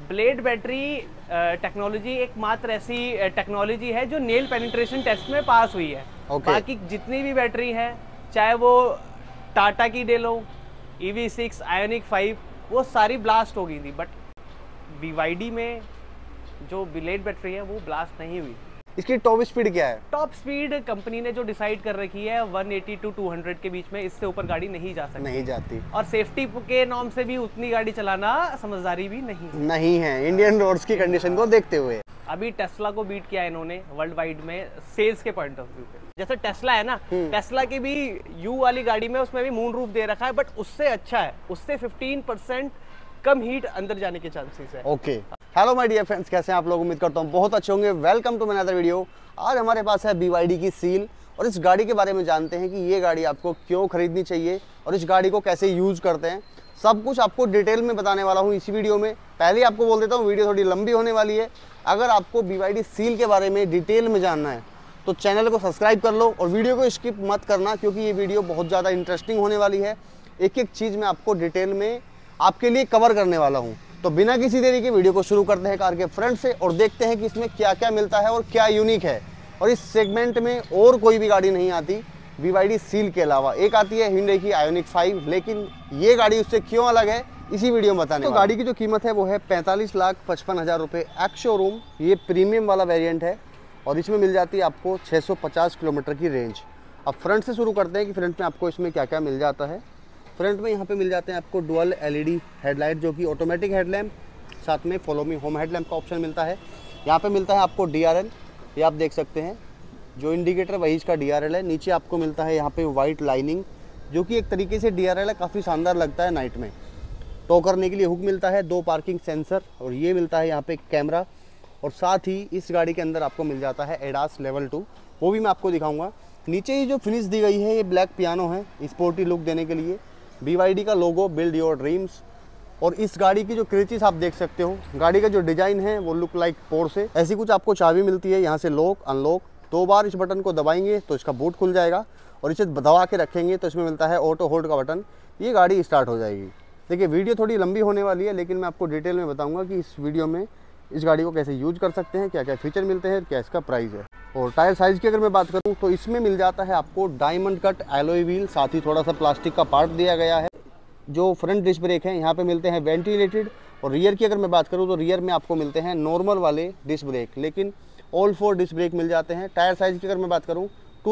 Blade battery technology एकमात्र ऐसी technology है जो नेल पेनिट्रेशन टेस्ट में पास हुई है। बाकी जितनी भी बैटरी है, चाहे वो टाटा की ले लो, EV6, आयोनिक 5, वो सारी ब्लास्ट हो गई थी, बट BYD में जो ब्लेड बैटरी है वो ब्लास्ट नहीं हुई। इसकी टॉप स्पीड क्या है? टॉप स्पीड कंपनी ने जो डिसाइड कर रखी है 180 to 200 के बीच में, इससे ऊपर गाड़ी नहीं जा सकती, नहीं जाती। और सेफ्टी के नॉर्म से भी उतनी गाड़ी चलाना समझदारी भी नहीं है इंडियन रोड्स की कंडीशन को देखते हुए। अभी टेस्ला को बीट किया इन्होंने वर्ल्ड वाइड में सेल्स के पॉइंट ऑफ व्यू पे। जैसे टेस्ला है ना, टेस्ला की भी यू वाली गाड़ी में उसमें भी मून रूफ दे रखा है, बट उससे अच्छा है, उससे 15% कम हीट अंदर जाने के चांसेस है। Okay, hello my dear friends, कैसे हैं आप लोग? उम्मीद करता हूँ बहुत अच्छे होंगे। Welcome to my another video. आज हमारे पास है BYD की सील और इस गाड़ी के बारे में जानते हैं कि ये गाड़ी आपको क्यों खरीदनी चाहिए और इस गाड़ी को कैसे यूज करते हैं। सब कुछ आपको डिटेल में बताने वाला हूँ इसी वीडियो में। पहले आपको बोल देता हूँ, वीडियो थोड़ी लंबी होने वाली है। अगर आपको BYD सील के बारे में डिटेल में जानना है तो चैनल को सब्सक्राइब कर लो और वीडियो को स्किप मत करना, क्योंकि ये वीडियो बहुत ज़्यादा इंटरेस्टिंग होने वाली है। एक एक चीज़ मैं आपको डिटेल में आपके लिए कवर करने वाला हूँ। तो बिना किसी देरी के वीडियो को शुरू करते हैं कार के फ्रंट से और देखते हैं कि इसमें क्या क्या मिलता है और क्या यूनिक है। और इस सेगमेंट में और कोई भी गाड़ी नहीं आती BYD सील के अलावा। एक आती है Hyundai की आयोनिक 5, लेकिन ये गाड़ी उससे क्यों अलग है इसी वीडियो में बताने। तो गाड़ी की जो कीमत है वो है 45,55,000 रुपये एक्स शोरूम। ये प्रीमियम वाला वेरिएंट है और इसमें मिल जाती है आपको 650 किलोमीटर की रेंज। अब फ्रंट से शुरू करते हैं कि फ्रंट में आपको इसमें क्या क्या मिल जाता है। फ्रंट में यहाँ पे मिल जाते हैं आपको डुअल LED हेडलाइट, जो कि ऑटोमेटिक हेडलैम्प, साथ में फॉलो मी होम हेडलैम्प का ऑप्शन मिलता है। यहाँ पे मिलता है आपको DRL, ये आप देख सकते हैं, जो इंडिकेटर वही इसका DRL है। नीचे आपको मिलता है यहाँ पे वाइट लाइनिंग, जो कि एक तरीके से DRL है, काफ़ी शानदार लगता है नाइट में। टो करने के लिए हुक मिलता है, 2 पार्किंग सेंसर और ये मिलता है यहाँ पे कैमरा। और साथ ही इस गाड़ी के अंदर आपको मिल जाता है ADAS लेवल 2, वो भी मैं आपको दिखाऊँगा। नीचे ही जो फिनिश दी गई है ये ब्लैक पियानो है, स्पोर्टी लुक देने के लिए। BYD का लोगो, बिल्ड योर ड्रीम्स। और इस गाड़ी की जो क्रेचेस आप देख सकते हो, गाड़ी का जो डिज़ाइन है वो लुक लाइक पोर्शे। ऐसी कुछ आपको चाबी मिलती है, यहाँ से लॉक अनलॉक। 2 बार इस बटन को दबाएंगे तो इसका बूट खुल जाएगा और इसे दबा के रखेंगे तो इसमें मिलता है ऑटो होल्ड का बटन, ये गाड़ी स्टार्ट हो जाएगी। देखिए वीडियो थोड़ी लंबी होने वाली है, लेकिन मैं आपको डिटेल में बताऊँगा कि इस वीडियो में इस गाड़ी को कैसे यूज कर सकते हैं, क्या क्या फीचर मिलते हैं, क्या इसका प्राइस है। और टायर साइज़ की अगर मैं बात करूँ तो इसमें मिल जाता है आपको डायमंड कट एलॉय व्हील, साथ ही थोड़ा सा प्लास्टिक का पार्ट दिया गया है। जो फ्रंट डिस्क ब्रेक हैं यहाँ पे मिलते हैं वेंटिलेटेड। और रियर की अगर मैं बात करूँ तो रियर में आपको मिलते हैं नॉर्मल वाले डिस्क ब्रेक, लेकिन ऑल 4 डिस्क ब्रेक मिल जाते हैं। टायर साइज़ की अगर मैं बात करूँ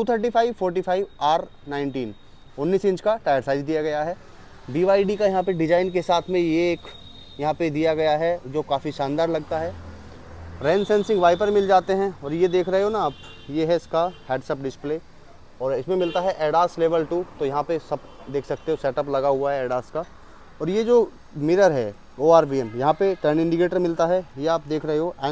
235/45 R19, 19 इंच का टायर साइज़ दिया गया है। BYD का यहाँ पे डिज़ाइन के साथ में ये एक यहाँ पे दिया गया है जो काफ़ी शानदार लगता है। रेन सेंसिंग वाइपर मिल जाते हैं और ये देख रहे हो ना आप, ये है इसका हेड्सअप डिस्प्ले और इसमें मिलता है ADAS लेवल 2। तो यहाँ पे सब देख सकते हो सेटअप लगा हुआ है ADAS का। और ये जो मिरर है ORVM, यहाँ पे टर्न इंडिकेटर मिलता है, ये आप देख रहे हो।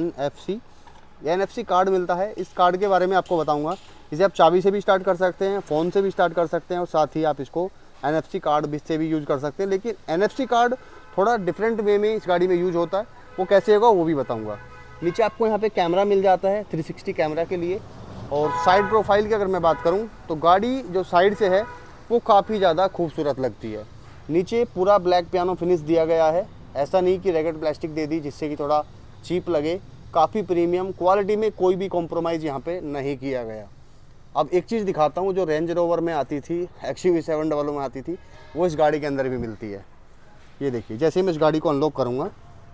NFC कार्ड मिलता है। इस कार्ड के बारे में आपको बताऊँगा, इसे आप चाबी से भी स्टार्ट कर सकते हैं, फ़ोन से भी स्टार्ट कर सकते हैं और साथ ही आप इसको NFC कार्ड से भी यूज़ कर सकते हैं। लेकिन NFC कार्ड थोड़ा डिफरेंट वे में इस गाड़ी में यूज होता है, वो कैसे होगा वो भी बताऊँगा। नीचे आपको यहाँ पे कैमरा मिल जाता है 360 कैमरा के लिए। और साइड प्रोफाइल की अगर मैं बात करूँ तो गाड़ी जो साइड से है वो काफ़ी ज़्यादा खूबसूरत लगती है। नीचे पूरा ब्लैक पियानो फिनिश दिया गया है, ऐसा नहीं कि रैगड प्लास्टिक दे दी जिससे कि थोड़ा चीप लगे। काफ़ी प्रीमियम क्वालिटी में कोई भी कॉम्प्रोमाइज़ यहाँ पे नहीं किया गया। अब एक चीज़ दिखाता हूँ जो रेंज रोवर में आती थी, XUV700 में आती थी, वो इस गाड़ी के अंदर भी मिलती है। ये देखिए, जैसे ही मैं इस गाड़ी को अनलॉक करूँगा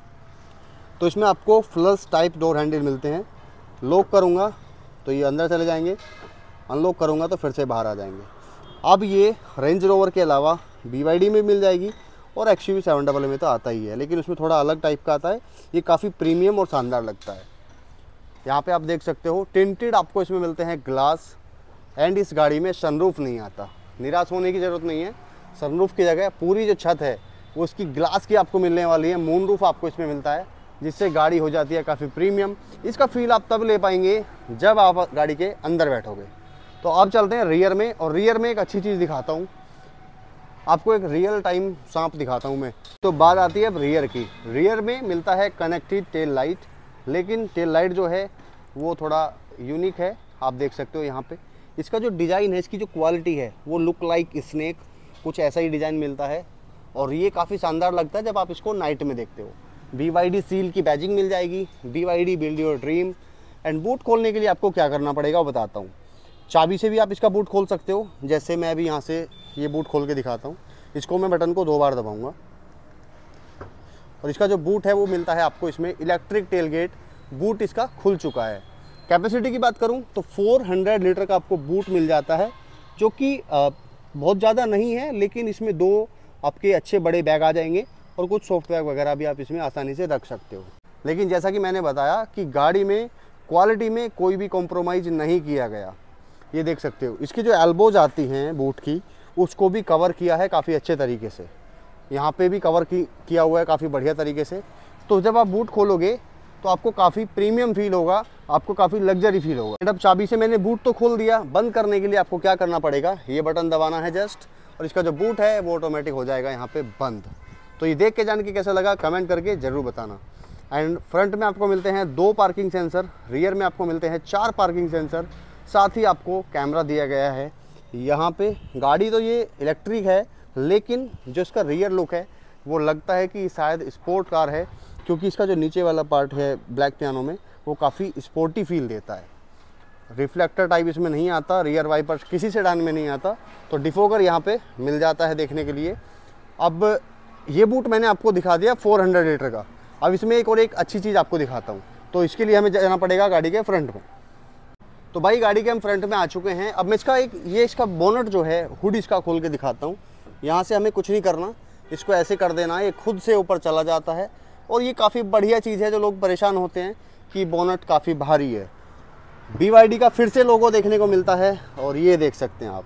तो इसमें आपको फ्लश टाइप डोर हैंडल मिलते हैं। लॉक करूँगा तो ये अंदर चले जाएंगे, अनलॉक करूँगा तो फिर से बाहर आ जाएंगे। अब ये रेंज रोवर के अलावा BYD में मिल जाएगी और XUV700 में तो आता ही है, लेकिन उसमें थोड़ा अलग टाइप का आता है। ये काफ़ी प्रीमियम और शानदार लगता है। यहाँ पे आप देख सकते हो टिंटेड आपको इसमें मिलते हैं ग्लास। एंड इस गाड़ी में सनरूफ नहीं आता, निराश होने की ज़रूरत नहीं है। सनरूफ की जगह पूरी जो छत है वो इसकी ग्लास की आपको मिलने वाली है। मून रूफ आपको इसमें मिलता है, जिससे गाड़ी हो जाती है काफ़ी प्रीमियम। इसका फील आप तब ले पाएंगे जब आप गाड़ी के अंदर बैठोगे। तो अब चलते हैं रियर में, और रियर में एक अच्छी चीज़ दिखाता हूँ आपको, एक रियल टाइम सांप दिखाता हूँ मैं। तो बात आती है अब रियर की। रियर में मिलता है कनेक्टेड टेल लाइट, लेकिन टेल लाइट जो है वो थोड़ा यूनिक है। आप देख सकते हो यहाँ पे इसका जो डिज़ाइन है, इसकी जो क्वालिटी है वो लुक लाइक स्नेक, कुछ ऐसा ही डिज़ाइन मिलता है। और ये काफ़ी शानदार लगता है जब आप इसको नाइट में देखते हो। BYD सील की बैजिंग मिल जाएगी, BYD build your dream. And boot खोलने के लिए आपको क्या करना पड़ेगा वो बताता हूँ। चाबी से भी आप इसका बूट खोल सकते हो, जैसे मैं अभी यहाँ से ये बूट खोल के दिखाता हूँ। इसको मैं बटन को 2 बार दबाऊँगा और इसका जो बूट है वो मिलता है आपको इसमें इलेक्ट्रिक टेलगेट। बूट इसका खुल चुका है। कैपेसिटी की बात करूं तो 400 लीटर का आपको बूट मिल जाता है, जो कि बहुत ज़्यादा नहीं है, लेकिन इसमें 2 आपके अच्छे बड़े बैग आ जाएंगे और कुछ सॉफ्टवेयर वगैरह भी आप इसमें आसानी से रख सकते हो। लेकिन जैसा कि मैंने बताया कि गाड़ी में क्वालिटी में कोई भी कॉम्प्रोमाइज़ नहीं किया गया। ये देख सकते हो, इसकी जो एल्बोज आती हैं बूट की, उसको भी कवर किया है काफ़ी अच्छे तरीके से। यहाँ पे भी कवर किया हुआ है काफ़ी बढ़िया तरीके से। तो जब आप बूट खोलोगे तो आपको काफ़ी प्रीमियम फील होगा, आपको काफ़ी लग्जरी फील होगा। अब चाबी से मैंने बूट तो खोल दिया। बंद करने के लिए आपको क्या करना पड़ेगा, ये बटन दबाना है जस्ट, और इसका जो बूट है वो ऑटोमेटिक हो जाएगा यहाँ पे बंद। तो ये देख के जान के कैसा लगा कमेंट करके ज़रूर बताना। एंड फ्रंट में आपको मिलते हैं 2 पार्किंग सेंसर, रियर में आपको मिलते हैं 4 पार्किंग सेंसर, साथ ही आपको कैमरा दिया गया है यहाँ पे। गाड़ी तो ये इलेक्ट्रिक है, लेकिन जो इसका रियर लुक है वो लगता है कि शायद स्पोर्ट कार है, क्योंकि इसका जो नीचे वाला पार्ट है ब्लैक पियानो में वो काफ़ी स्पोर्टी फील देता है। रिफ्लेक्टर टाइप इसमें नहीं आता, रियर वाइपर किसी सेडान में नहीं आता, तो डिफोगर यहाँ पे मिल जाता है देखने के लिए। अब ये बूट मैंने आपको दिखा दिया 400 लीटर का। अब इसमें एक अच्छी चीज़ आपको दिखाता हूँ। तो इसके लिए हमें जाना पड़ेगा गाड़ी के फ्रंट में। तो भाई गाड़ी के हम फ्रंट में आ चुके हैं। अब मैं इसका बोनट जो है, हुड इसका खोल के दिखाता हूँ। यहाँ से हमें कुछ नहीं करना, इसको ऐसे कर देना, ये खुद से ऊपर चला जाता है। और ये काफ़ी बढ़िया चीज़ है। जो लोग परेशान होते हैं कि बोनट काफ़ी भारी है, BYD का फिर से लोगो देखने को मिलता है। और ये देख सकते हैं आप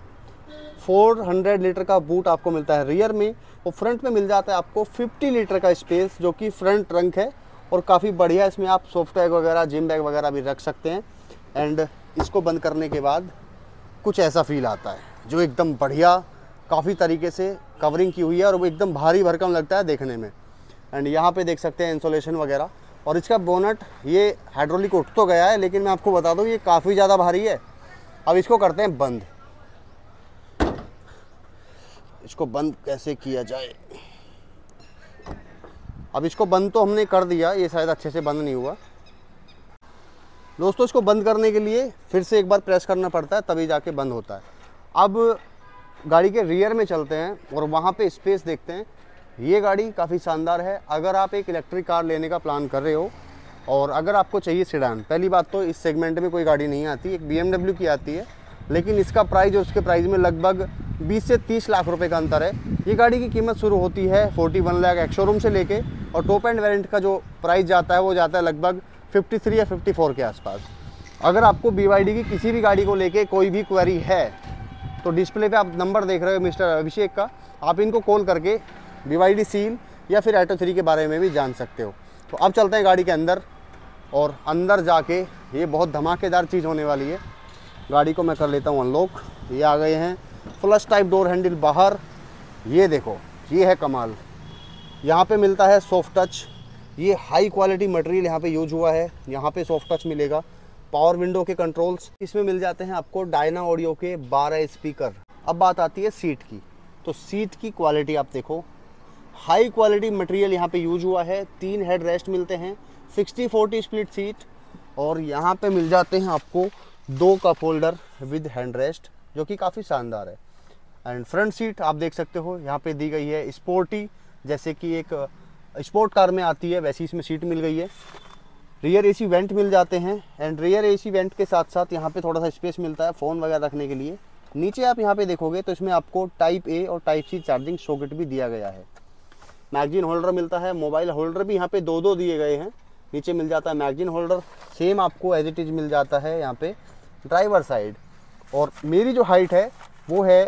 400 लीटर का बूट आपको मिलता है रियर में, और फ्रंट में मिल जाता है आपको 50 लीटर का स्पेस, जो कि फ्रंट ट्रंक है और काफ़ी बढ़िया। इसमें आप सॉफ्टवेयर वगैरह, जिम बैग वगैरह भी रख सकते हैं। एंड इसको बंद करने के बाद कुछ ऐसा फील आता है, जो एकदम बढ़िया काफ़ी तरीके से कवरिंग की हुई है और वो एकदम भारी भरकम लगता है देखने में। एंड यहाँ पे देख सकते हैं इंसुलेशन वगैरह। और इसका बोनट ये हाइड्रोलिक उठ तो गया है, लेकिन मैं आपको बता दूँ ये काफ़ी ज़्यादा भारी है। अब इसको करते हैं बंद। इसको बंद कैसे किया जाए। अब इसको बंद तो हमने कर दिया, ये शायद अच्छे से बंद नहीं हुआ। दोस्तों इसको बंद करने के लिए फिर से एक बार प्रेस करना पड़ता है, तभी जाके बंद होता है। अब गाड़ी के रियर में चलते हैं और वहाँ पे स्पेस देखते हैं। ये गाड़ी काफ़ी शानदार है। अगर आप एक इलेक्ट्रिक कार लेने का प्लान कर रहे हो और अगर आपको चाहिए सेडान, पहली बात तो इस सेगमेंट में कोई गाड़ी नहीं आती, एक BMW की आती है, लेकिन इसका प्राइस और उसके प्राइस में लगभग 20 से 30 लाख रुपए का अंतर है। ये गाड़ी की कीमत शुरू होती है 41 लाख एक्स शोरूम से लेके, और टॉप एंड वेरिएंट का जो प्राइस जाता है वो जाता है लगभग 53 या 54 के आसपास। अगर आपको BYD की किसी भी गाड़ी को लेके कोई भी क्वेरी है तो डिस्प्ले पे आप नंबर देख रहे हो मिस्टर अभिषेक का, आप इनको कॉल करके BYD सील या फिर ऑटो 3 के बारे में भी जान सकते हो। तो अब चलते हैं गाड़ी के अंदर, और अंदर जाके ये बहुत धमाकेदार चीज़ होने वाली है। गाड़ी को मैं कर लेता हूँ अनलॉक। ये आ गए हैं फ्लश टाइप डोर हैंडल बाहर। ये देखो, ये है कमाल। यहाँ पे मिलता है सॉफ्ट टच। ये हाई क्वालिटी मटेरियल यहाँ पे यूज हुआ है। यहाँ पे सॉफ्ट टच मिलेगा। पावर विंडो के कंट्रोल्स इसमें मिल जाते हैं आपको। डायना ऑडियो के 12 स्पीकर। अब बात आती है सीट की, तो सीट की क्वालिटी आप देखो, हाई क्वालिटी मटेरियल यहाँ पे यूज हुआ है। 3 हेड रेस्ट मिलते हैं, 60-40 स्प्लिट सीट, और यहाँ पे मिल जाते हैं आपको 2 cup holder with hand rest, जो कि काफ़ी शानदार है। एंड फ्रंट सीट आप देख सकते हो यहाँ पे दी गई है स्पोर्टी, जैसे कि एक स्पोर्ट कार में आती है वैसी इसमें सीट मिल गई है। रियर AC वेंट मिल जाते हैं, एंड रियर AC वेंट के साथ साथ यहाँ पे थोड़ा सा स्पेस मिलता है फ़ोन वगैरह रखने के लिए। नीचे आप यहाँ पे देखोगे तो इसमें आपको टाइप A और टाइप C चार्जिंग सॉकेट भी दिया गया है। मैगजीन होल्डर मिलता है, मोबाइल होल्डर भी यहाँ पे 2-2 दिए गए हैं। नीचे मिल जाता है मैगजीन होल्डर, सेम आपको एज इट इज मिल जाता है यहाँ पे ड्राइवर साइड। और मेरी जो हाइट है वो है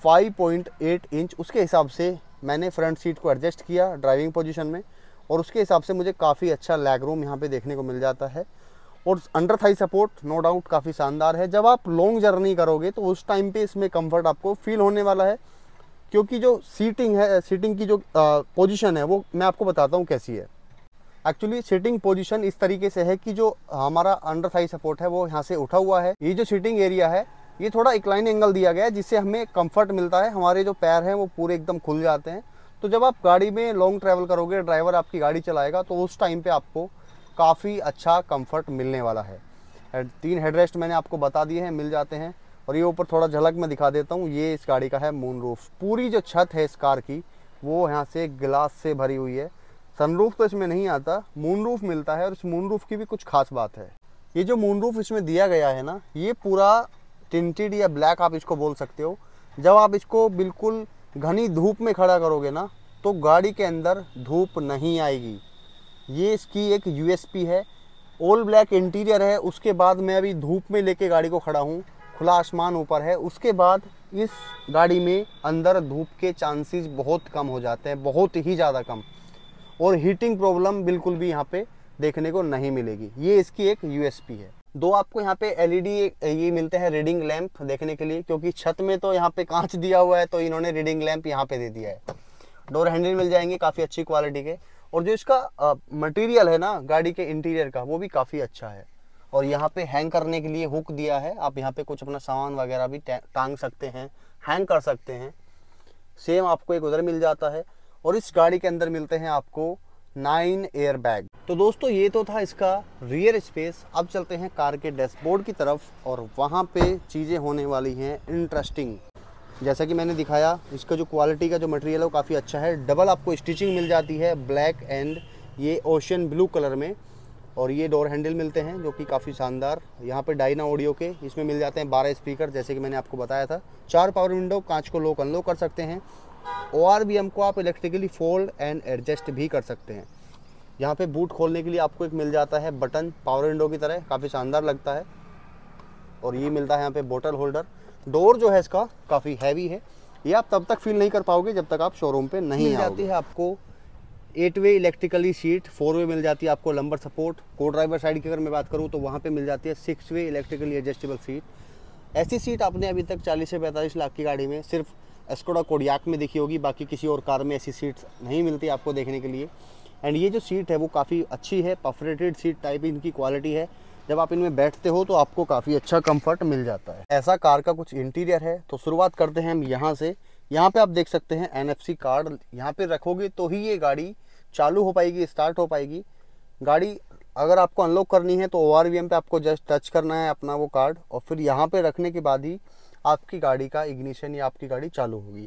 5.8 इंच, उसके हिसाब से मैंने फ्रंट सीट को एडजस्ट किया ड्राइविंग पोजीशन में, और उसके हिसाब से मुझे काफ़ी अच्छा लेग रूम यहाँ पे देखने को मिल जाता है। और under thigh support no doubt काफ़ी शानदार है। जब आप लॉन्ग जर्नी करोगे तो उस टाइम पे इसमें कंफर्ट आपको फील होने वाला है, क्योंकि जो सीटिंग है, सीटिंग की जो पोजीशन है वो मैं आपको बताता हूँ कैसी है। एक्चुअली सीटिंग पोजीशन इस तरीके से है कि जो हमारा अंडर थाई सपोर्ट है वो यहाँ से उठा हुआ है। ये जो सीटिंग एरिया है ये थोड़ा इंक्लाइन एंगल दिया गया है, जिससे हमें कंफर्ट मिलता है। हमारे जो पैर हैं वो पूरे एकदम खुल जाते हैं, तो जब आप गाड़ी में लॉन्ग ट्रैवल करोगे, ड्राइवर आपकी गाड़ी चलाएगा, तो उस टाइम पे आपको काफ़ी अच्छा कंफर्ट मिलने वाला है। 3 हेडरेस्ट मैंने आपको बता दिए हैं, मिल जाते हैं। और ये ऊपर थोड़ा झलक में दिखा देता हूँ, ये इस गाड़ी का है मून रूफ। पूरी जो छत है इस कार की वो यहाँ से ग्लास से भरी हुई है। सनरूफ तो इसमें नहीं आता, मून रूफ मिलता है। और इस मून रूफ की भी कुछ खास बात है, ये जो मून रूफ इसमें दिया गया है ना, ये पूरा टिंटेड या ब्लैक आप इसको बोल सकते हो। जब आप इसको बिल्कुल घनी धूप में खड़ा करोगे ना, तो गाड़ी के अंदर धूप नहीं आएगी। ये इसकी एक यूएसपी है। ऑल ब्लैक इंटीरियर है। उसके बाद मैं अभी धूप में लेके गाड़ी को खड़ा हूँ, खुला आसमान ऊपर है। उसके बाद इस गाड़ी में अंदर धूप के चांसेस बहुत कम हो जाते हैं, बहुत ही ज़्यादा कम। और हीटिंग प्रॉब्लम बिल्कुल भी यहाँ पे देखने को नहीं मिलेगी। ये इसकी एक यूएसपी है। 2 आपको यहाँ पे एलईडी ये मिलते हैं रीडिंग लैंप देखने के लिए, क्योंकि छत में तो यहाँ पे कांच दिया हुआ है, तो इन्होंने रीडिंग लैंप यहाँ पे दे दिया है। डोर हैंडल मिल जाएंगे काफ़ी अच्छी क्वालिटी के। और जो इसका मटेरियल है ना गाड़ी के इंटीरियर का, वो भी काफ़ी अच्छा है। और यहाँ पे हैंग करने के लिए हुक दिया है, आप यहाँ पे कुछ अपना सामान वगैरह भी टांग सकते हैं, हैंग कर सकते हैं। सेम आपको एक उधर मिल जाता है। और इस गाड़ी के अंदर मिलते हैं आपको 9 एयर बैग। तो दोस्तों ये तो था इसका रियर स्पेस। अब चलते हैं कार के डैशबोर्ड की तरफ, और वहाँ पे चीज़ें होने वाली हैं इंटरेस्टिंग। जैसा कि मैंने दिखाया, इसका जो क्वालिटी का जो मटेरियल है वो काफ़ी अच्छा है। डबल आपको स्टिचिंग मिल जाती है, ब्लैक एंड ये ओशियन ब्लू कलर में। और ये डोर हैंडल मिलते हैं जो कि काफ़ी शानदार। यहाँ पे डायना ऑडियो के इसमें मिल जाते हैं 12 स्पीकर, जैसे कि मैंने आपको बताया था। 4 पावर विंडो, कांच को लॉक अनलॉक कर सकते हैं। ORVM को आप इलेक्ट्रिकली फोल्ड एंड एडजस्ट भी कर सकते हैं। यहाँ पे बूट खोलने के लिए आपको एक मिल जाता है बटन, पावर विंडो की तरह, काफ़ी शानदार लगता है। और ये मिलता है यहाँ पे बोतल होल्डर। डोर जो है इसका काफ़ी हैवी है, ये आप तब तक फील नहीं कर पाओगे जब तक आप शोरूम पे नहीं मिल जाती है आपको 8 वे इलेक्ट्रिकली सीट, 4 वे मिल जाती है आपको लंबर सपोर्ट। को ड्राइवर साइड की अगर मैं बात करूँ तो वहाँ पे मिल जाती है 6 वे इलेक्ट्रिकली एडजस्टेबल सीट। ऐसी सीट आपने अभी तक 40 से 45 लाख की गाड़ी में सिर्फ स्कोडा कोडियाक में देखी होगी, बाकी किसी और कार में ऐसी सीट्स नहीं मिलती आपको देखने के लिए। एंड ये जो सीट है वो काफ़ी अच्छी है, परफोरेटेड सीट टाइप इनकी क्वालिटी है। जब आप इनमें बैठते हो तो आपको काफ़ी अच्छा कंफर्ट मिल जाता है। ऐसा कार का कुछ इंटीरियर है। तो शुरुआत करते हैं हम यहाँ से। यहाँ पे आप देख सकते हैं NFC कार्ड, यहाँ पे रखोगे तो ही ये गाड़ी चालू हो पाएगी, स्टार्ट हो पाएगी। गाड़ी अगर आपको अनलॉक करनी है तो ORVM पे आपको जस्ट टच करना है अपना वो कार्ड, और फिर यहाँ पे रखने के बाद ही आपकी गाड़ी का इग्निशन या आपकी गाड़ी चालू होगी।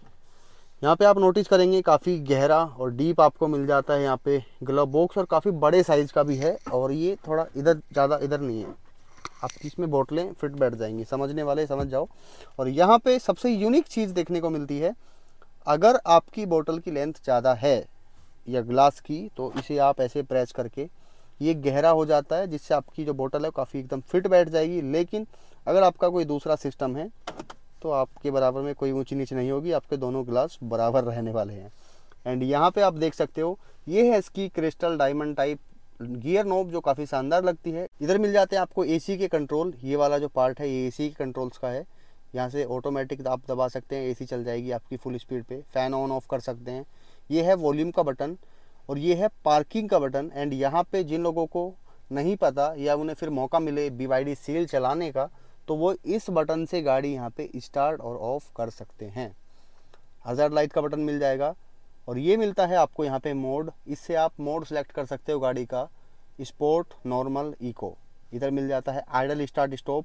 यहाँ पे आप नोटिस करेंगे काफ़ी गहरा और डीप आपको मिल जाता है यहाँ पे ग्लव बॉक्स, और काफ़ी बड़े साइज़ का भी है। और ये थोड़ा इधर ज़्यादा इधर नहीं है, आपकी इसमें बोतलें फिट बैठ जाएंगी, समझने वाले समझ जाओ। और यहाँ पे सबसे यूनिक चीज़ देखने को मिलती है, अगर आपकी बोतल की लेंथ ज़्यादा है या ग्लास की, तो इसे आप ऐसे प्रेस करके ये गहरा हो जाता है, जिससे आपकी जो बोतल है काफ़ी एकदम फिट बैठ जाएगी। लेकिन अगर आपका कोई दूसरा सिस्टम है तो आपके बराबर में कोई ऊंची नीचे नहीं होगी, आपके दोनों ग्लास बराबर रहने वाले हैं। एंड यहाँ पे आप देख सकते हो ये है इसकी crystal diamond type gear knob, जो काफ़ी शानदार लगती है। इधर मिल जाते हैं आपको AC के कंट्रोल। ये वाला जो पार्ट है ये AC के कंट्रोल्स का है। यहाँ से ऑटोमेटिक आप दबा सकते हैं, AC चल जाएगी आपकी फुल स्पीड पे। फ़ैन ऑन ऑफ कर सकते हैं। ये है वॉल्यूम का बटन, और ये है पार्किंग का बटन। एंड यहाँ पे जिन लोगों को नहीं पता या उन्हें फिर मौका मिले BYD सील चलाने का, तो वो इस बटन से गाड़ी यहाँ पे स्टार्ट और ऑफ कर सकते हैं। हज़ार्ड लाइट का बटन मिल जाएगा। और ये मिलता है आपको यहाँ पे मोड, इससे आप मोड सेलेक्ट कर सकते हो गाड़ी का, स्पोर्ट, नॉर्मल, इको। इधर मिल जाता है आइडल स्टार्ट स्टॉप,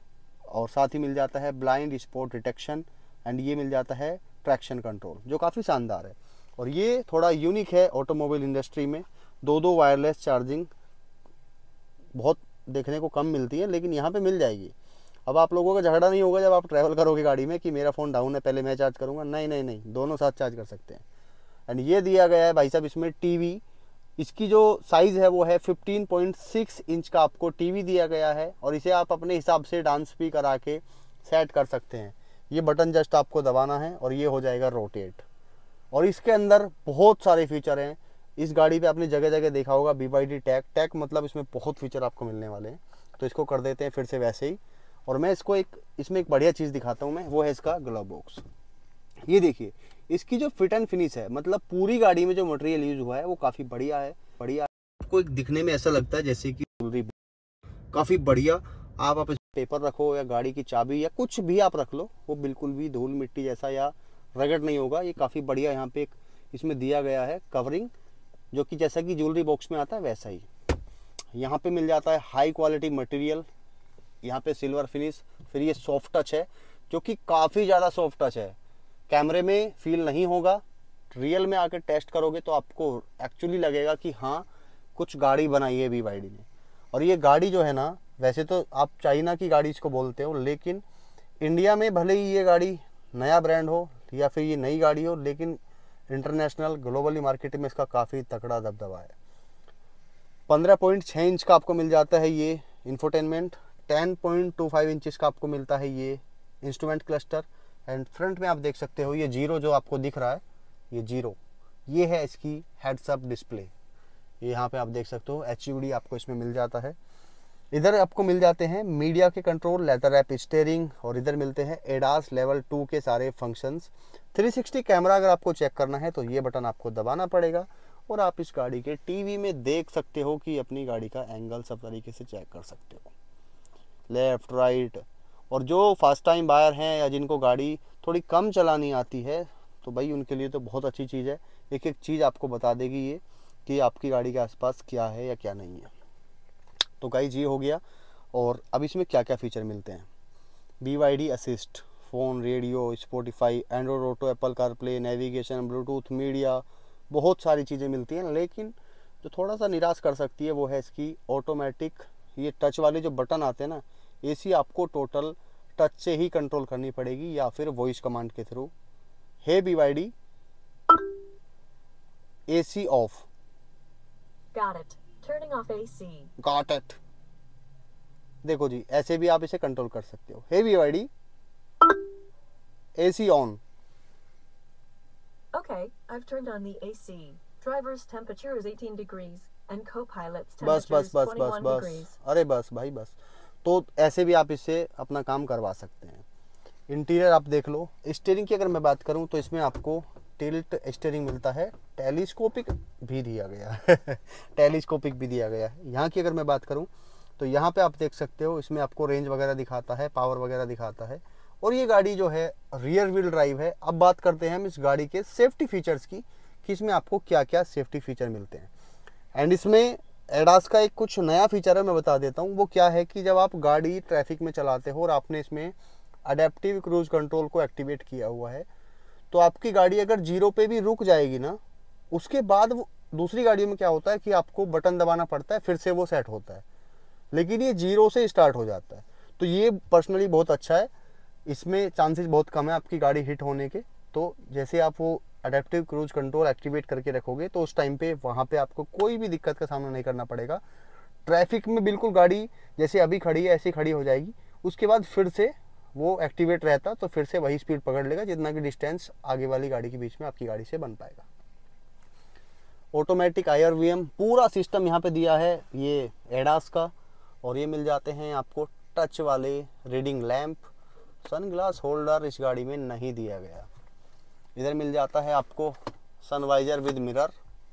और साथ ही मिल जाता है ब्लाइंड स्पॉट डिटेक्शन। एंड ये मिल जाता है ट्रैक्शन कंट्रोल, जो काफ़ी शानदार है। और ये थोड़ा यूनिक है ऑटोमोबाइल इंडस्ट्री में। 2 वायरलेस चार्जिंग बहुत देखने को कम मिलती है, लेकिन यहाँ पे मिल जाएगी। अब आप लोगों का झगड़ा नहीं होगा जब आप ट्रैवल करोगे गाड़ी में कि मेरा फ़ोन डाउन है, पहले मैं चार्ज करूँगा। नहीं नहीं नहीं, दोनों साथ चार्ज कर सकते हैं। एंड ये दिया गया है भाई साहब इसमें टीवी। इसकी जो साइज़ है वो है 15.6 इंच का आपको टीवी दिया गया है, और इसे आप अपने हिसाब से डांस भी करा के सेट कर सकते हैं। ये बटन जस्ट आपको दबाना है और ये हो जाएगा रोटेट। और इसके अंदर बहुत सारे फीचर हैं। इस गाड़ी पे आपने जगह जगह देखा होगा BYD टैग मतलब इसमें बहुत फीचर आपको मिलने वाले हैं। तो इसको कर देते हैं फिर से वैसे ही। और मैं इसको इसमें एक बढ़िया चीज़ दिखाता हूँ मैं, वो है इसका ग्लव बॉक्स। ये देखिए इसकी जो फिट एंड फिनिश है, मतलब पूरी गाड़ी में जो मटेरियल यूज हुआ है वो काफ़ी बढ़िया है। आपको एक दिखने में ऐसा लगता है जैसे कि काफ़ी बढ़िया। आप पेपर रखो या गाड़ी की चाबी या कुछ भी आप रख लो, वो बिल्कुल भी धूल मिट्टी जैसा या रगड़ नहीं होगा। ये काफ़ी बढ़िया यहाँ पे एक इसमें दिया गया है कवरिंग, जो कि जैसा कि ज्वेलरी बॉक्स में आता है वैसा ही। यहाँ पे मिल जाता है हाई क्वालिटी मटेरियल, यहाँ पे सिल्वर फिनिश। फिर ये सॉफ्ट टच है, जो कि काफ़ी ज़्यादा सॉफ्ट टच है, कैमरे में फील नहीं होगा, रियल में आकर टेस्ट करोगे तो आपको एक्चुअली लगेगा कि हाँ कुछ गाड़ी बनाई है BYD ने। और ये गाड़ी जो है ना, वैसे तो आप चाइना की गाड़ी इसको बोलते हो, लेकिन इंडिया में भले ही ये गाड़ी नया ब्रांड हो या फिर ये नई गाड़ी हो, लेकिन इंटरनेशनल ग्लोबली मार्केट में इसका काफ़ी तगड़ा दबदबा है। 15.6 इंच का आपको मिल जाता है ये इंफोटेनमेंट, 10.25 इंचेस का आपको मिलता है ये इंस्ट्रूमेंट क्लस्टर। एंड फ्रंट में आप देख सकते हो ये जीरो जो आपको दिख रहा है, ये जीरो, ये है इसकी हेड्स अप डिस्प्ले। ये यहाँ पे आप देख सकते हो HUD आपको इसमें मिल जाता है। इधर आपको मिल जाते हैं मीडिया के कंट्रोल, लेदर रैप स्टीयरिंग, और इधर मिलते हैं ADAS लेवल 2 के सारे फंक्शंस। 360 कैमरा अगर आपको चेक करना है तो ये बटन आपको दबाना पड़ेगा और आप इस गाड़ी के टीवी में देख सकते हो कि अपनी गाड़ी का एंगल सब तरीके से चेक कर सकते हो, लेफ्ट राइट। और जो फर्स्ट टाइम बायर हैं या जिनको गाड़ी थोड़ी कम चलानी आती है तो भाई उनके लिए तो बहुत अच्छी चीज़ है। एक एक चीज़ आपको बता देगी ये कि आपकी गाड़ी के आसपास क्या है या क्या नहीं है। तो गाइस ये हो गया। और अब इसमें क्या क्या फ़ीचर मिलते हैं। BYD assist, phone, radio, Spotify, Android auto, Apple CarPlay, navigation, Bluetooth, media, बहुत सारी चीज़ें मिलती हैं। लेकिन जो थोड़ा सा निराश कर सकती है वो है इसकी ऑटोमेटिक, ये टच वाले जो बटन आते हैं ना, AC आपको टोटल टच से ही कंट्रोल करनी पड़ेगी या फिर वॉइस कमांड के थ्रू। हे BYD AC ऑफ, Got it. Turning off AC. Got it. देखो जी, ऐसे भी आप इसे कंट्रोल कर सकते हो। Hey BYD AC on. Okay, I've turned on the AC. Driver's temperature is 18 degrees and co-pilot's बस temperature बस is बस 21 बस degrees. बस, अरे बस भाई बस। तो ऐसे भी आप इससे अपना काम करवा सकते हैं। इंटीरियर आप देख लो। स्टीयरिंग की अगर मैं बात करूं तो इसमें आपको टिल्ट स्टीयरिंग मिलता है, टेलीस्कोपिक भी दिया गया है टेलीस्कोपिक भी दिया गया है। यहाँ की अगर मैं बात करूं तो यहाँ पे आप देख सकते हो इसमें आपको रेंज वगैरह दिखाता है, पावर वगैरह दिखाता है। और ये गाड़ी जो है रियर व्हील ड्राइव है। अब बात करते हैं हम इस गाड़ी के सेफ्टी फीचर्स की कि इसमें आपको क्या क्या सेफ्टी फीचर मिलते हैं। एंड इसमें ADAS का एक कुछ नया फीचर है, मैं बता देता हूँ। वो क्या है कि जब आप गाड़ी ट्रैफिक में चलाते हो और आपने इसमें अडेप्टिव क्रूज कंट्रोल को एक्टिवेट किया हुआ है, तो आपकी गाड़ी अगर 0 पे भी रुक जाएगी ना, उसके बाद वो दूसरी गाड़ियों में क्या होता है कि आपको बटन दबाना पड़ता है, फिर से वो सेट होता है। लेकिन ये 0 से स्टार्ट हो जाता है। तो ये पर्सनली बहुत अच्छा है। इसमें चांसेस बहुत कम है आपकी गाड़ी हिट होने के। तो जैसे आप वो अडेप्टिव क्रूज कंट्रोल एक्टिवेट करके रखोगे तो उस टाइम पे वहाँ पे आपको कोई भी दिक्कत का सामना नहीं करना पड़ेगा। ट्रैफिक में बिल्कुल गाड़ी जैसे अभी खड़ी है ऐसी खड़ी हो जाएगी, उसके बाद फिर से वो एक्टिवेट रहता तो फिर से वही स्पीड पकड़ लेगा जितना कि डिस्टेंस आगे वाली गाड़ी के बीच में आपकी गाड़ी से बन पाएगा। ऑटोमेटिक IRVM पूरा सिस्टम यहाँ पे दिया है ये ADAS का। और ये मिल जाते हैं आपको टच वाले रीडिंग लैंप। सनग्लास होल्डर इस गाड़ी में नहीं दिया गया। इधर मिल जाता है आपको सनवाइजर विद मिरर,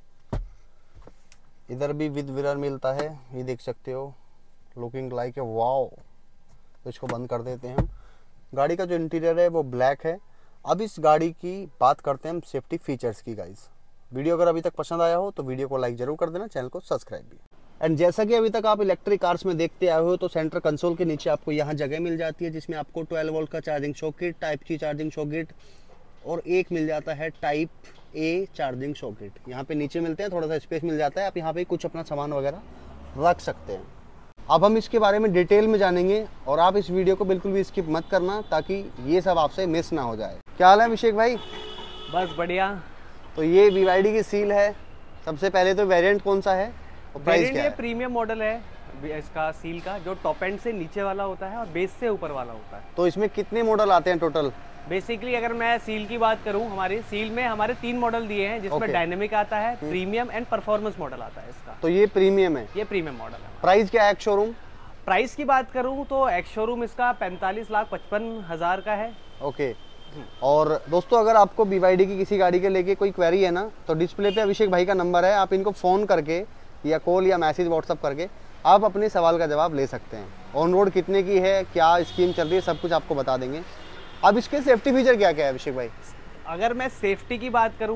इधर भी विद मिरर मिलता है, ये देख सकते हो, लुकिंग लाइक ए वाओ। तो इसको बंद कर देते हैं हम। गाड़ी का जो इंटीरियर है वो ब्लैक है। अब इस गाड़ी की बात करते हैं हम सेफ्टी फीचर्स की। गाइस वीडियो अगर अभी तक पसंद आया हो तो वीडियो को लाइक जरूर कर देना, चैनल को सब्सक्राइब भी। एंड जैसा कि अभी तक आप इलेक्ट्रिक कार्स में देखते आए हो तो सेंटर कंसोल के नीचे आपको यहाँ जगह मिल जाती है जिसमें आपको 12 वोल्ट का charging socket, type C charging socket और एक मिल जाता है टाइप A चार्जिंग सॉकेट। यहाँ पे नीचे मिलते हैं, थोड़ा सा स्पेस मिल जाता है, आप यहाँ पे कुछ अपना सामान वगैरह रख सकते हैं। अब हम इसके बारे में डिटेल में जानेंगे और आप इस वीडियो को बिल्कुल भी स्किप मत करना ताकि ये सब आपसे मिस ना हो जाए। क्या हाल है अभिषेक भाई? बस बढ़िया। तो ये BYD की सील है। सबसे पहले तो वेरिएंट कौन सा है और प्राइस क्या है? ये प्रीमियम मॉडल है इसका सील का, जो टॉप एंड से नीचे वाला होता है और बेस से ऊपर वाला होता है। तो इसमें कितने मॉडल आते हैं टोटल? बेसिकली अगर मैं सील की बात करूं, हमारी सील में हमारे 3 मॉडल दिए हैं जिसमें डायनेमिक आता है, प्रीमियम एंड परफॉर्मेंस मॉडल आता है इसका। तो ये प्रीमियम है? ये प्रीमियम मॉडल है। प्राइस क्या है एक्स शोरूम? प्राइस की बात करूं तो एक्स शोरूम इसका 45,55,000 का है। ओके। और दोस्तों अगर आपको BYD की किसी गाड़ी के लेके कोई क्वेरी है ना, तो डिस्प्ले पे अभिषेक भाई का नंबर है, आप इनको फ़ोन करके या कॉल या मैसेज व्हाट्सअप करके आप अपने सवाल का जवाब ले सकते हैं। ऑन रोड कितने की है, क्या स्कीम चल रही है, सब कुछ आपको बता देंगे। अब इसके सेफ्टी फीचर क्या क्या है अभिषेक भाई? अगर मैं सेफ्टी की बात करूं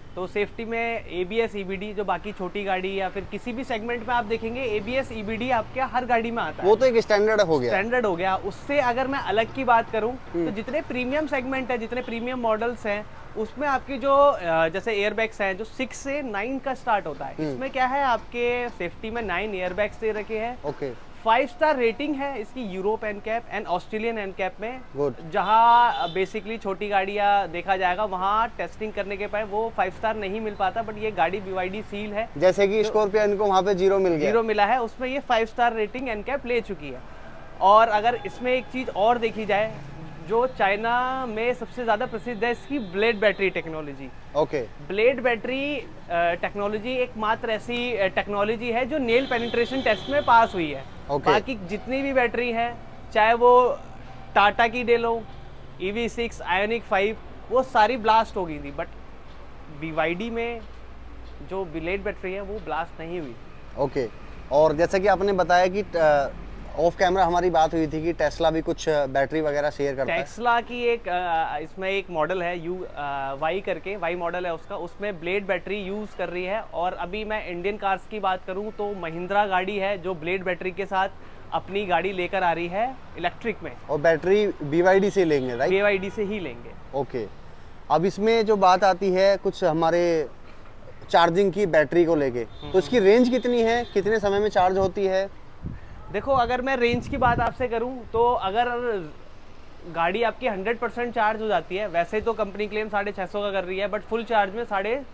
तो सेफ्टी में ABS EBD, जो बाकी छोटी गाड़ी या फिर किसी भी सेगमेंट में आप देखेंगे ABS EBD आपके हर गाड़ी में आता है। वो तो एक स्टैंडर्ड हो गया। स्टैंडर्ड हो गया। उससे अगर मैं अलग की बात करूं तो जितने प्रीमियम सेगमेंट है, जितने प्रीमियम मॉडल्स हैं, उसमें आपकी जो जैसे एयरबैग्स हैं जो 6 से 9 का स्टार्ट होता है। इसमें क्या है, आपके सेफ्टी में 9 एयरबैग्स दे रखे हैं। ओके। 5 स्टार रेटिंग है इसकी Europe NCAP and Australian NCAP में। गुड। जहां बेसिकली छोटी गाड़ियां देखा जाएगा वहां टेस्टिंग करने के बाद वो 5 स्टार नहीं मिल पाता, बट ये गाड़ी BYD सील है। जैसे कि स्कॉर्पियन को वहां पे 0 मिल गया, 0 मिला है, उसमें ये 5 स्टार रेटिंग एनकैप ले चुकी है। और अगर इसमें एक चीज और देखी जाए, जो चाइना में सबसे ज्यादा प्रसिद्ध है इसकी blade battery technology. Okay. Blade battery technology एकमात्र ऐसी टेक्नोलॉजी है जो नेल पेनिट्रेशन टेस्ट में पास हुई है। बाकी जितनी भी बैटरी है, चाहे वो टाटा की ले लो, EV6, आयोनिक 5, वो सारी ब्लास्ट हो गई थी, बट BYD में जो ब्लेड बैटरी है वो ब्लास्ट नहीं हुई। ओके। और जैसा कि आपने बताया कि ऑफ कैमरा हमारी बात हुई थी कि टेस्ला भी कुछ बैटरी वगैरह शेयर करता है। टेस्ला की एक इसमें एक मॉडल है Y करके, Y मॉडल है उसका, उसमें ब्लेड बैटरी यूज कर रही है। और अभी मैं इंडियन कार्स की बात करूं तो महिंद्रा गाड़ी है जो ब्लेड बैटरी के साथ अपनी गाड़ी लेकर आ रही है इलेक्ट्रिक में। और बैटरी BYD से लेंगे, राइट? BYD से ही लेंगे। ओके। अब इसमें जो बात आती है कुछ हमारे चार्जिंग की बैटरी को लेके, तो इसकी रेंज कितनी है, कितने समय में चार्ज होती है? देखो, अगर मैं रेंज की बात आपसे करूं तो अगर गाड़ी आपकी 100% चार्ज हो जाती है, वैसे तो कंपनी क्लेम 650 का कर रही है, बट फुल चार्ज में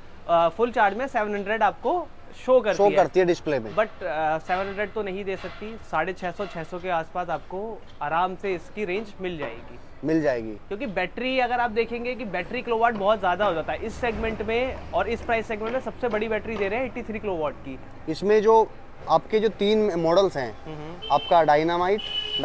700 आपको शो करती है डिस्प्ले में। बट 700 तो नहीं दे सकती, 650-600 के आसपास आपको आराम से इसकी रेंज मिल जाएगी। क्योंकि बैटरी अगर आप देखेंगे कि बैटरी किलोवाट बहुत ज़्यादा हो जाता है इस सेगमेंट में, और इस प्राइस सेगमेंट में सबसे बड़ी बैटरी दे रहे हैं 83 किलोवाट की। इसमें जो आपके जो 3 मॉडल्स हैं, आपका डायनामिक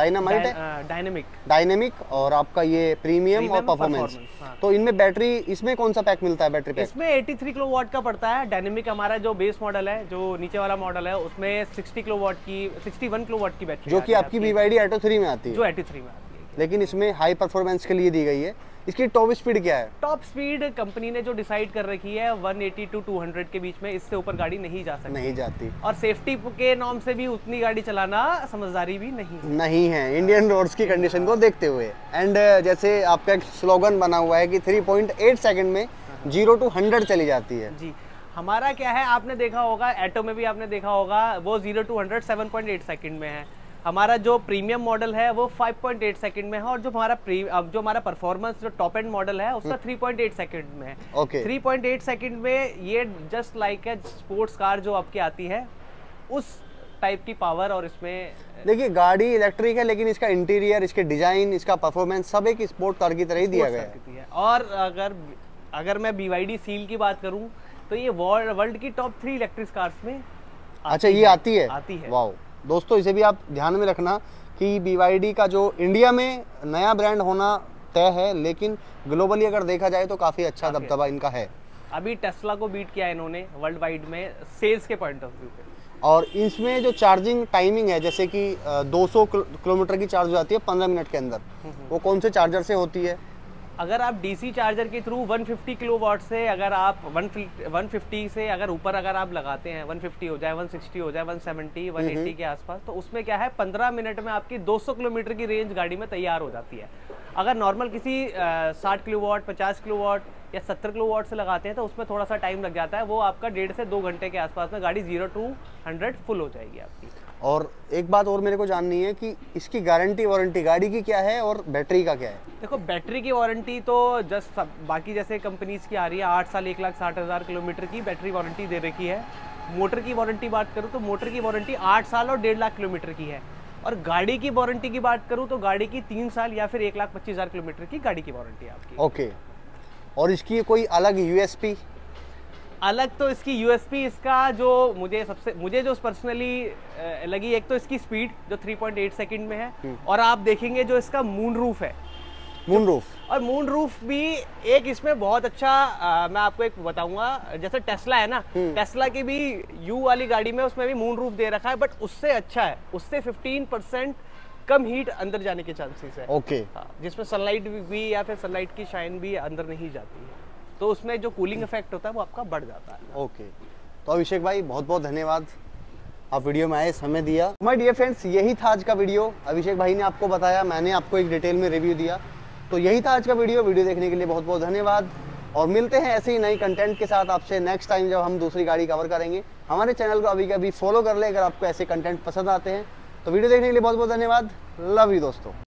और आपका ये प्रीमियम और परफॉर्मेंस, हाँ। तो इनमें बैटरी, इसमें कौन सा पैक मिलता है बैटरी पैक? इसमें 83 किलोवाट का पड़ता है। डायनेमिक हमारा जो बेस मॉडल है, जो नीचे वाला मॉडल है, उसमें 61 किलोवाट की बैटरी, जो कि आपकी BYD Atto 3 में आती है, जो Atto 3 में आती है। लेकिन इसमें हाई परफॉर्मेंस के लिए दी गई है। इसकी टॉप स्पीड क्या है? टॉप स्पीड कंपनी ने जो डिसाइड कर रखी है 180 to 200 के बीच में, इससे ऊपर गाड़ी नहीं जा सकती, नहीं जाती। और सेफ्टी के नॉर्म से भी उतनी गाड़ी चलाना समझदारी भी नहीं है इंडियन रोड्स की कंडीशन को देखते हुए। एंड जैसे आपका एक स्लोगन बना हुआ है कि 3.8 सेकंड में 0 to 100 चली जाती है। जी, हमारा क्या है, आपने देखा होगा एटो में भी आपने देखा होगा, वो 0 to 100 7.8 सेकंड में है। हमारा जो प्रीमियम मॉडल है वो 5.8 सेकंड में है, और जो हमारा परफॉर्मेंस जो टॉप एंड मॉडल है उसका 3.8 सेकंड में है। 3.8 सेकंड में ये जस्ट लाइक है स्पोर्ट्स कार जो आपकी आती है, उस टाइप की पावर। और इसमें देखिए गाड़ी इलेक्ट्रिक है, लेकिन इसका इंटीरियर, इसके डिजाइन, इसका परफॉर्मेंस सब एक स्पोर्ट कार की तरह ही दिया गया है। और अगर मैं BYD सील की बात करूं तो ये वर्ल्ड की टॉप 3 इलेक्ट्रिक कार्स में ये आती है। वाओ दोस्तों, इसे भी आप ध्यान में रखना कि BYD का जो इंडिया में नया ब्रांड होना तय है, लेकिन ग्लोबली अगर देखा जाए तो काफ़ी अच्छा दबदबा इनका है। अभी टेस्ला को बीट किया इन्होंने वर्ल्ड वाइड में सेल्स के पॉइंट ऑफ व्यू पे। और इसमें जो चार्जिंग टाइमिंग है, जैसे कि 200 किलोमीटर की चार्ज हो जाती है 15 मिनट के अंदर, वो कौन से चार्जर से होती है? अगर आप DC चार्जर के थ्रू 150 किलोवाट से, अगर आप 150 से अगर ऊपर अगर आप लगाते हैं, 150 हो जाए, 160 हो जाए, 170, 180 के आसपास, तो उसमें क्या है 15 मिनट में आपकी 200 किलोमीटर की रेंज गाड़ी में तैयार हो जाती है। अगर नॉर्मल किसी 60 किलोवाट, 50 किलोवाट या 70 किलोवाट से लगाते हैं तो उसमें थोड़ा सा टाइम लग जाता है। वो आपका 1.5 से 2 घंटे के आसपास में गाड़ी 0 to 100 फुल हो जाएगी आपकी। और एक बात और मेरे को जाननी है कि इसकी गारंटी वारंटी गाड़ी की क्या है और बैटरी का क्या है? देखो, बैटरी की वारंटी तो जस्ट बाकी जैसे कंपनीज की आ रही है, 8 साल 1,60,000 किलोमीटर की बैटरी वारंटी दे रखी है। मोटर की वारंटी बात करूँ तो मोटर की वारंटी 8 साल और 1.5 लाख किलोमीटर की है। और गाड़ी की वारंटी की बात करूँ तो गाड़ी की 3 साल या फिर 1,25,000 किलोमीटर की गाड़ी की वारंटी है आपकी। ओके। और इसकी कोई अलग USP? अलग तो इसकी USP इसका जो मुझे जो पर्सनली लगी, एक तो इसकी स्पीड जो 3.8 सेकंड में है, और आप देखेंगे जो इसका मून रूफ है, और मून रूफ भी एक इसमें बहुत अच्छा मैं आपको एक बताऊंगा, जैसे टेस्ला है ना, टेस्ला की भी U वाली गाड़ी में उसमें भी मून रूफ दे रखा है, बट उससे अच्छा है, उससे 15% कम हीट अंदर जाने के चांसेस है। ओके। जिसमें सनलाइट भी या फिर सनलाइट की शाइन भी अंदर नहीं जाती है। तो उसमें जो कूलिंग इफेक्ट होता है वो आपका बढ़ जाता है। ओके, तो अभिषेक भाई बहुत बहुत धन्यवाद, आप वीडियो में आए, समय दिया। माय डियर फ्रेंड्स, यही था आज का वीडियो। अभिषेक भाई ने आपको बताया, मैंने आपको एक डिटेल में रिव्यू दिया। तो यही था आज का वीडियो देखने के लिए बहुत बहुत धन्यवाद, और मिलते हैं ऐसे ही नई कंटेंट के साथ आपसे नेक्स्ट टाइम जब हम दूसरी गाड़ी कवर करेंगे। हमारे चैनल को अभी के अभी फॉलो कर ले अगर आपको ऐसे कंटेंट पसंद आते हैं। तो वीडियो देखने के लिए बहुत बहुत धन्यवाद। लव यू दोस्तों।